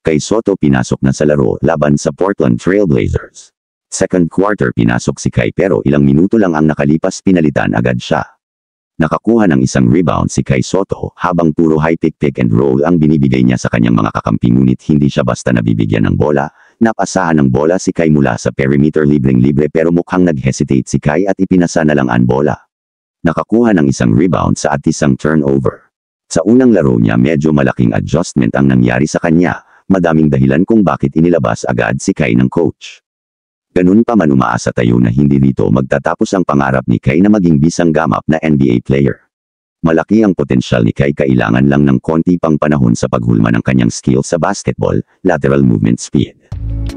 Kai Sotto pinasok na sa laro laban sa Portland Trail Blazers. Second quarter pinasok si Kai pero ilang minuto lang ang nakalipas pinalitan agad siya. Nakakuha ng isang rebound si Kai Sotto habang puro high pick and roll ang binibigay niya sa kanyang mga kakampi ngunit hindi siya basta nabibigyan ng bola. Napasahan ng bola si Kai mula sa perimeter libreng-libre pero mukhang nag-hesitate si Kai at ipinasa na lang ang bola. Nakakuha ng isang rebound sa at isang turnover. Sa unang laro niya medyo malaking adjustment ang nangyari sa kanya, madaming dahilan kung bakit inilabas agad si Kai ng coach. Ganun pa man umaasa tayo na hindi dito magtatapos ang pangarap ni Kai na maging bisang gamap na NBA player. Malaki ang potensyal ni Kai, kailangan lang ng konti pang panahon sa paghulma ng kanyang skill sa basketball, lateral movement speed.